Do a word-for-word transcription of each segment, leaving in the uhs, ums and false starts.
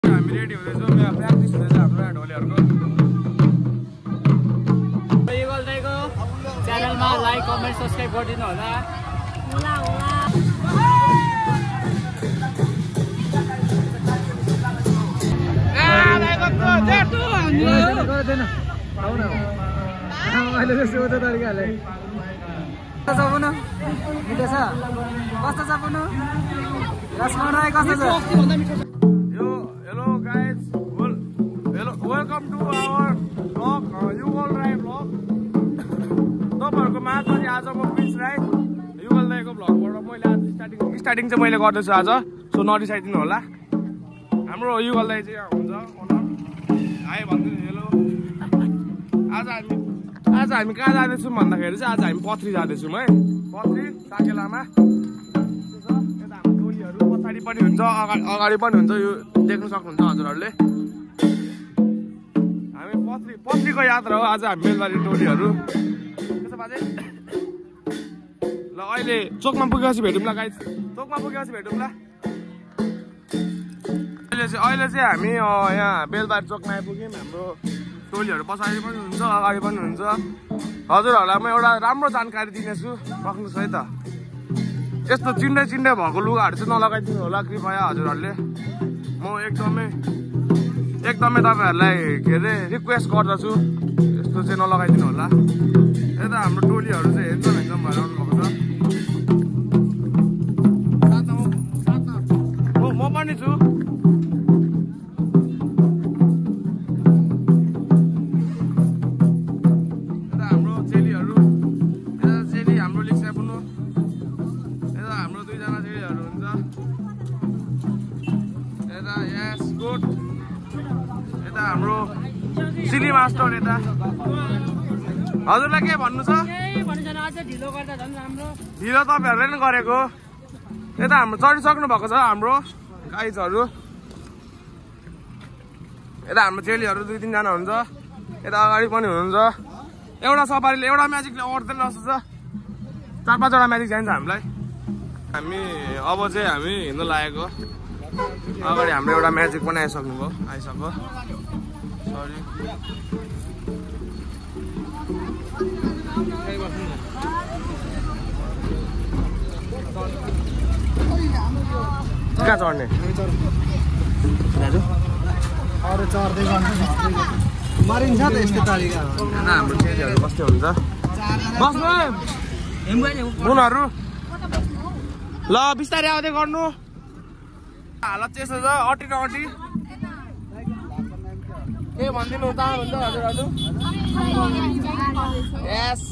हामी रेडी हुँदैछौँ यहाँ प्र्याक्टिस हुँदैछ हाम्रो यहाँ ढोलेहरूको युगल दाइको च्यानलमा लाइक कमेन्ट सब्स्क्राइब गरिदिनु होला होला होला ए दाइको त जेटु हामी गर्दैन आउ न अहिले चाहिँ सोधे तरिकाले कस्तो छ पुन मिठो छ कस्तो छ पुन रसमलाई कस्तो छ यो hello guys well hello welcome to our blog Yugal Rai blog तपाईहरुको माझमा आज म प्रिन्स राई युगल राईको ब्लगबाट मैले आज स्टार्टिङ स्टार्टिङ चाहिँ मैले गर्दैछु आज सो नरिसाइदिनु होला हाम्रो युगल राई चाहिँ यहाँ हुन्छ हाई भन्दिनु हेलो आज हामी आज हामी कहाँ जाँदैछौँ भन्दाखेरि चाहिँ आज हामी पथरी जाँदैछौँ है पथरी साकेलामा यता हाम्रो टोलीहरू पछाडि पनि हुन्छ अगाडि अगाडि पनि हुन्छ यो देख्न सक्नुहुन्छ हजुरहरूले हामी पथरी पथरीको यात्रा हो आज हामी बेलबारी टोलीहरू त्यसो बाजे ल अहिले चोकमा पुगेपछि भेटौँ ल गाइस चोकमा पुगेपछि भेटौँ ल अहिले चाहिँ अहिले चाहिँ हामी यहाँ बेलबारी चोकमा आइपुग्यौँ हाम्रो टोलीहरू पछाडि पनि हुन्छ अगाडि पनि हुन्छ हजुरहरूलाई म एउटा राम्रो जानकारी दिनेछु राख्नुहोस् है त यस्तो चिन्डे चिन्डे भएको लुगाहरू चाहिँ नलगाइदिनु होला कृपया हजुरहरूले म एकदमै एकदमै तपाईँहरूलाई के अरे रिक्वेस्ट गर्दछु यस्तो चाहिँ नलगाइदिनु होला यता हाम्रो टोलीहरू चाहिँ हेन्छौँ हेन्छौँ भएर आउनुभएको छ म पनि छु हाम्रो सिली मास्टर यता हजुरलाई के भन्नु छ ढिलो तपाईँहरूले नि गरेको यता हाम्रो चढिसक्नु भएको छ हाम्रो गाइजहरू यता हाम्रो चेलीहरू दुई तिनजना हुन्छ यता अगाडि पनि हुनुहुन्छ एउटा सवारीले एउटा म्याजिकले अट्दैन जस्तो छ चार पाँचवटा म्याजिक चाहिन्छ हामीलाई हामी अब चाहिँ हामी हिँड्नु लागेको अगाडि हाम्रो एउटा म्याजिक पनि आइसक्नु भयो आइसक्यो सरी कहाँ चढ्ने अरू चढ्दै मारिन्छ त यस्तो तरिका हाम्रो चेलीहरू कस्तो हुन्छ बस्नु उनीहरू ल बिस्तारै आउँदै गर्नु हालत चाहिँ यस्तो छ अटी न अटी के भनिदिनु चाहनुहुन्छ हजुरहरू यस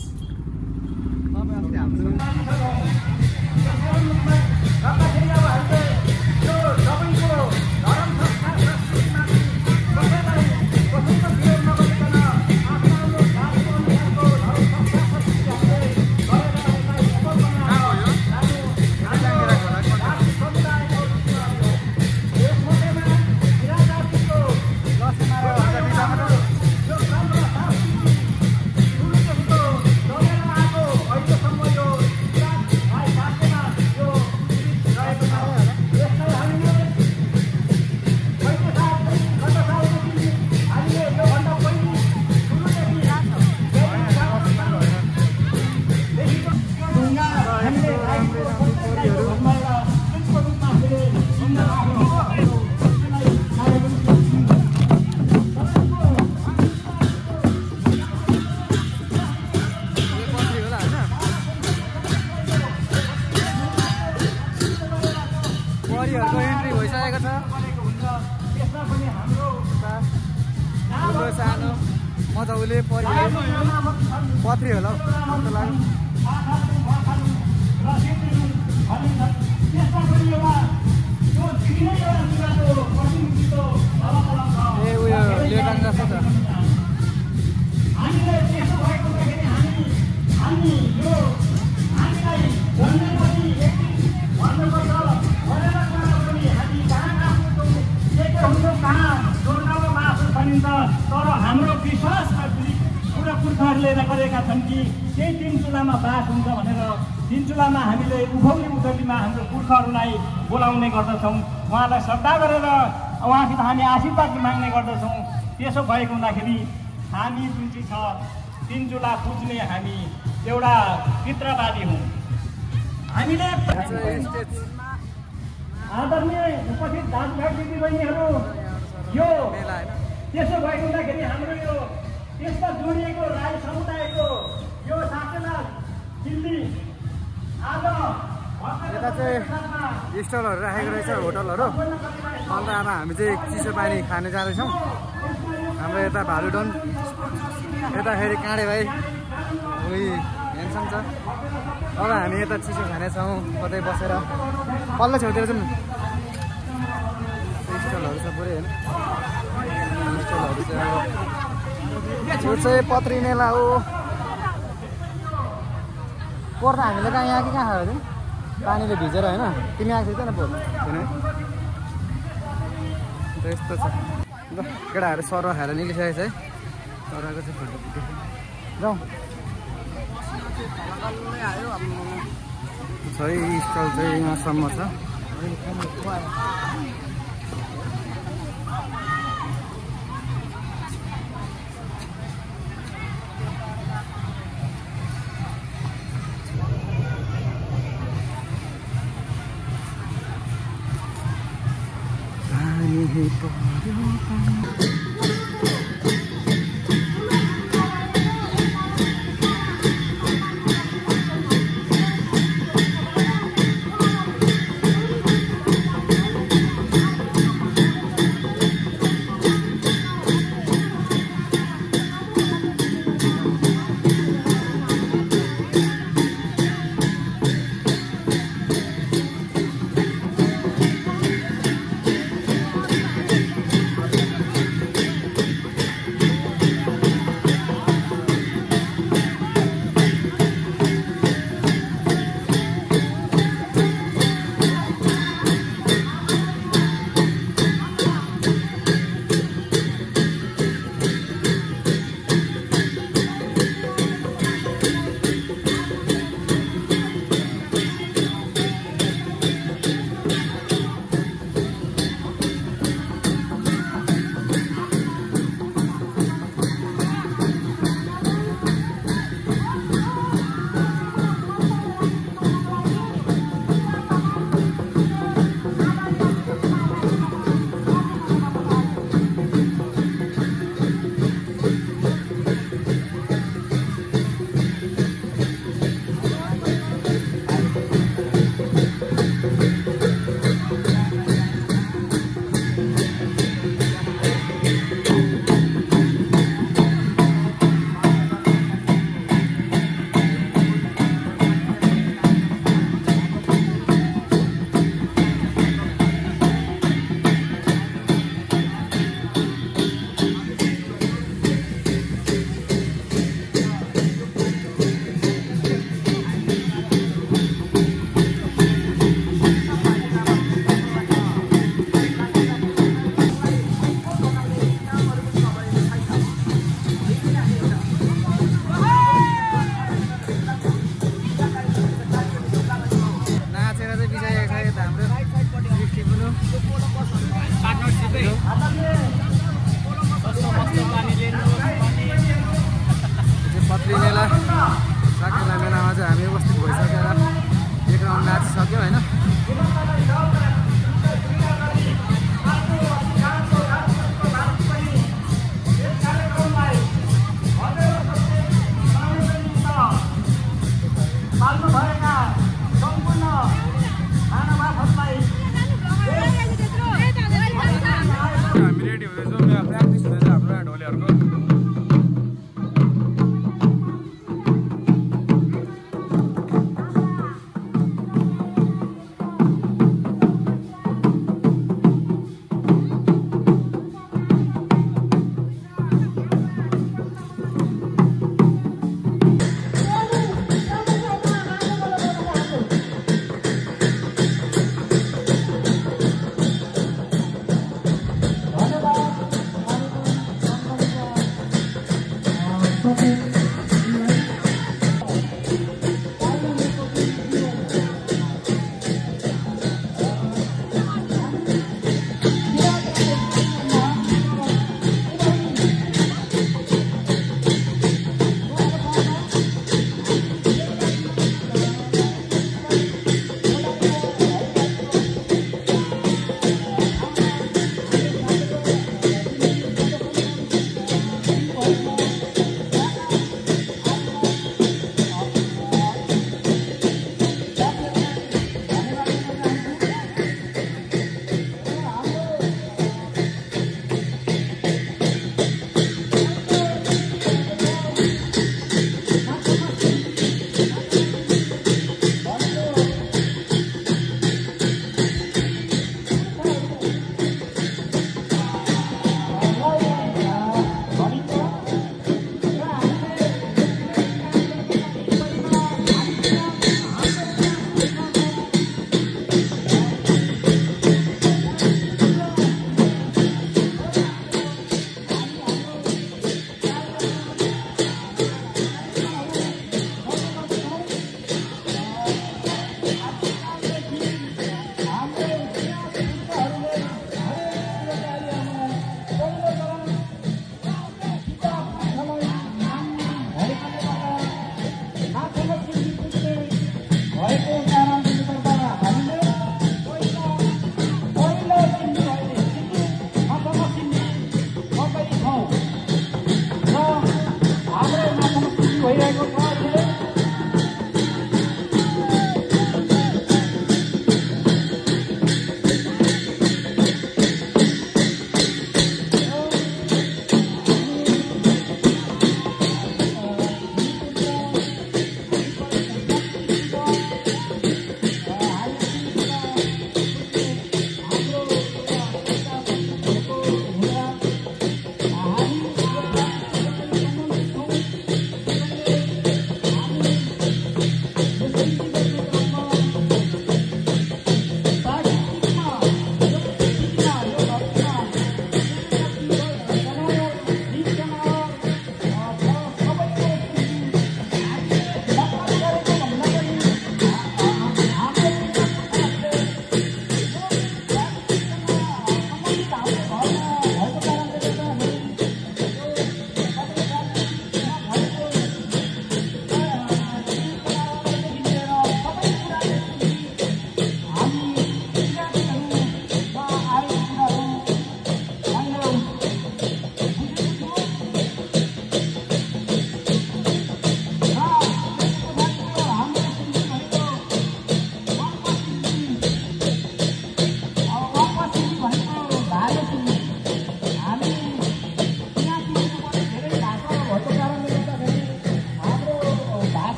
परिहरूको एन्ट्री भइसकेको छ सानो मजाउले परि पथरी होला ए उयो लेटाङ जस्तो छ तर हाम्रो विश्वास पुरा पुर्खाहरूले गरेका छन् कि केही तीन चुलामा बास हुन्छ भनेर तीन चुलामा हामीले उभौली उधौलीमा हाम्रो पुर्खाहरूलाई बोलाउने गर्दछौँ उहाँलाई श्रद्धा गरेर उहाँसित हामी आशीर्वाद माग्ने गर्दछौँ। त्यसो भएको हुँदाखेरि हामी जुन चाहिँ छ तिन चुला पुज्ने हामी एउटा पितृवादी हौँ। हामीले आदरणीय उपस्थित दाजुभाइ दिदीबहिनीहरू, यो त्यसो भएको हुँदाखेरि हाम्रो यो त्यसमा जोडिएको राई समुदायको यो साकेला दिल्ली आज यता चाहिँ स्टलहरू राखेको रहेछ, होटलहरू। अन्त अब हामी चाहिँ चिसो पानी खाने जाँदैछौँ। हाम्रो यता भालुडन, यताखेरि काँडे भाइ उही हेन्सम छ। अब हामी यता चिसो खानेछौँ कतै बसेर पल्लो छेउतिर जाउँ न। स्टलहरू छ पुरै होइन, स्टलहरू चाहिँ अब यो चाहिँ पत्री मेला हो। पोहोर त हामीले कहाँ यहाँ कि कहाँ खायो थियौँ पानीले भिजेर होइन? तिमी आएको थिएन पोहोर थिएन है? अन्त यस्तो छ। ल केटाहरू सरुवा खाएर निस्किसकेको छ है। सरुवाको चाहिँ फोटो खिच्यो। जाउँ है, स्टल चाहिँ यहाँसम्म छ। पत्री मेला साकेला मेलामा चाहिँ हामी उपस्थित भइसकेर एक राउन्ड नाचिसक्यौँ होइन। हामी रेडी हुँदैछौँ, यहाँ प्र्याक्टिस हुँदैछ हाम्रो यहाँ ढोलेहरूको।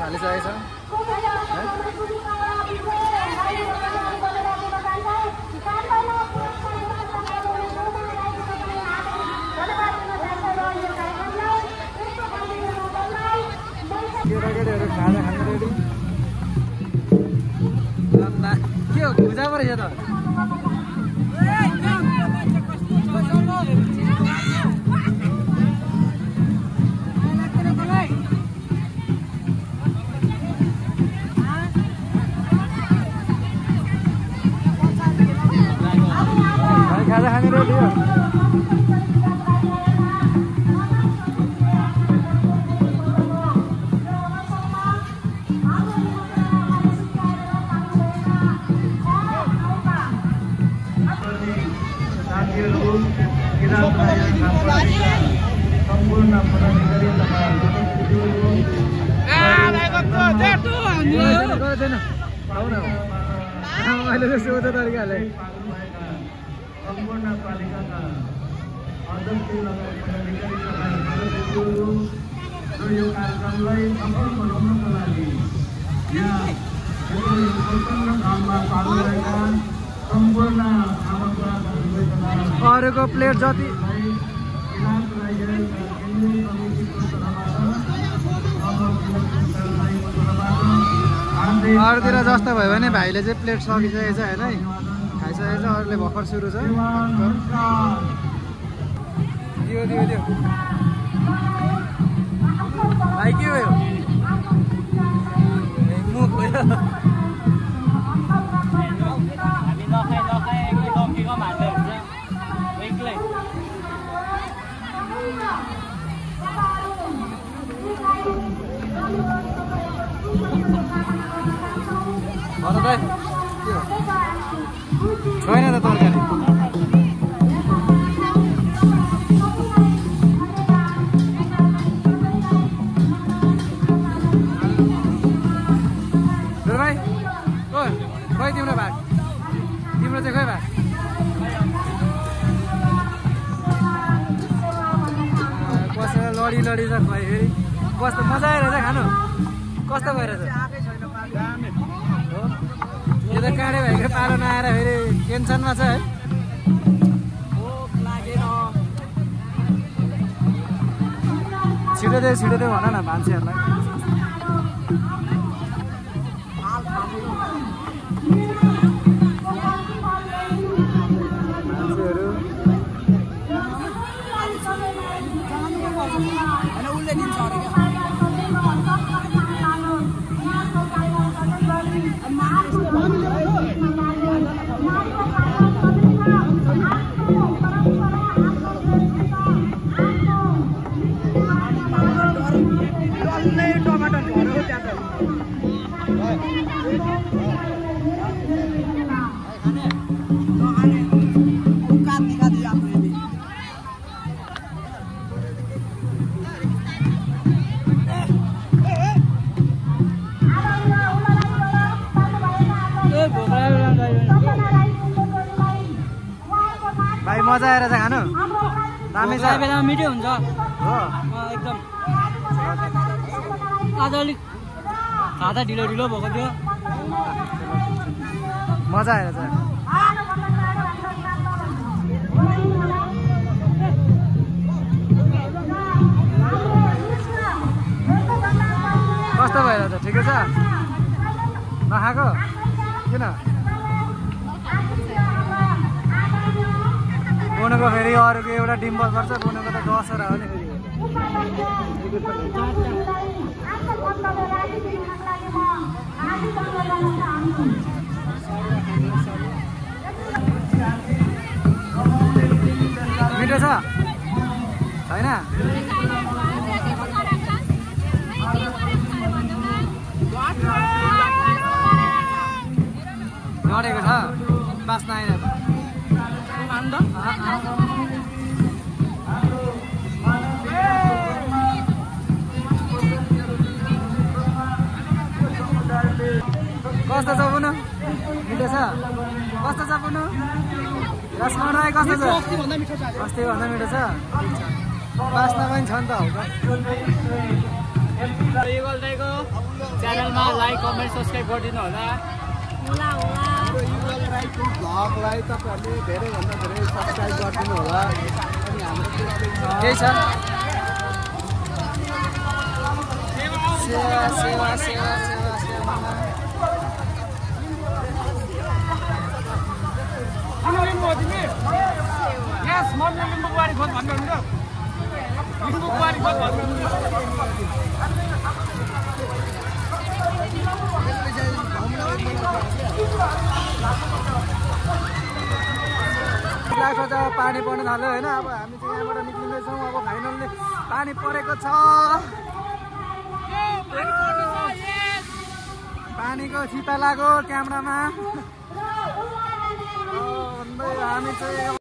हालिसकेको छ केटाकेटीहरू खाजा खानु रेडी के हो भुजा पो रहेछ त खाजा खाने रेडी हो अहिले जस्तो उता तरिकाले सम्पूर्ण पालिकाका अध्यक्ष लगायत पदाधिकारी र यो कार्यक्रमलाई सफल बनाउनको लागि यहाँ काममा पालिरहेका सम्पूर्ण अरूको प्लेट जति अरूतिर जस्तो भयो भने भाइले चाहिँ प्लेट सकिसकेको छ होइन है खाइसकेको छ अरूले भर्खर सुरु छ दियो दियो दियो भाइ के हो मुख हामी नखाए नखाए एक्लै डम्कीको हाल्दै हुन्छ एक्लै भन भाइ के हो छैन त तरकारी भाइ ओ खै तिम्रो भाग तिम्रो चाहिँ खै भाग कस्तो लडी लडी छ खुवाइ फेरि कस्तो मजा आइरहेछ खानु कस्तो भइरहेछ यो त काँडे भाइको पालो नआएर फेरि टेन्सनमा छ है छिटो दे छिटो दे भन न मान्छेहरूलाई मान्छेहरू उसले दिन्छ अरे क्या भाइ मजा आएर चाहिँ खानु दामी छ बेला मिठो हुन्छ हो एकदम आज अलिक खाँदा ढिलो ढिलो भएको थियो मजा आएर चाहिँ कस्तो भएर त ठिकै छ नखाएको किन बोनेको फेरि अरूको एउटा डिम्बल पर्छ बोनेको त दसवटा हो नि फेरि मिठो छ छैन नडेको छ बास्न आएन कस्तो छ पुन मिठो छ कस्तो छ पुन रसमलाई कस्तो छ अस्तिभन्दा मिठो छ अस्तिभन्दा मिठो छ बास्न पनि छ नि त युगल दाइको च्यानलमा लाइक कमेन्ट सब्सक्राइब गरिदिनु होला। हाम्रो युगल राईको भ्लगलाई तपाईँहरूले धेरैभन्दा धेरै सब्सक्राइब गरिदिनु होला। अनि हाम्रो केही छ सेवा सेवा सेवा सेवा सेवा लाग्छ जब पानी पर्न थाल्यो होइन। अब हामी चाहिँ यहाँबाट निक्लिँदैछौँ। अब फाइनल्ली पानी परेको छ। पानीको छिता लाग्यो क्यामेरामा। हामी चाहिँ